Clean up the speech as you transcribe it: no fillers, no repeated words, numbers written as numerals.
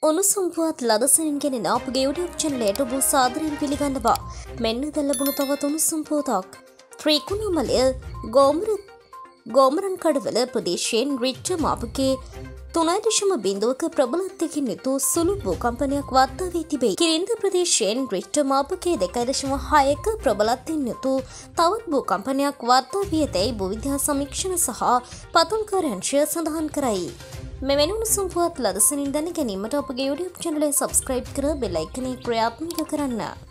උණුසුම් පුවත් ලදසනින් ගෙනෙන අපගේ YouTube channel ඔබ සාදරයෙන් පිළිගන්නවා. මෙන්න දැන් ලැබුණු තවත් උණුසුම් පුවතක්. ත්‍රිකුණාමලය ගෝමරන් කඩවල ප්‍රදේශයෙන් රිච්ටර් මාපකයේ 3.0ක ප්‍රබලත්වයකින් යුතු සුළු භූකම්පනයක් වාර්තා වී තිබේ. කිරින්ද ප්‍රදේශයෙන් රිච්ටර් මාපකයේ 2.6ක ප්‍රබලත්වයෙන් යුතු තවත් භූකම්පනයක් වාර්තා වී ඇතැයි භූවිද්‍යා සමීක්ෂණ සහ පතුල්කාර්යාංශය සඳහන් කරයි. මෙවැනි උණුසුම් පුවත් ලදසනින් දැන ගැනීමට අපගේ YouTube channel එක subscribe කර bell icon එක ක්‍රියාත්මක කරන්න.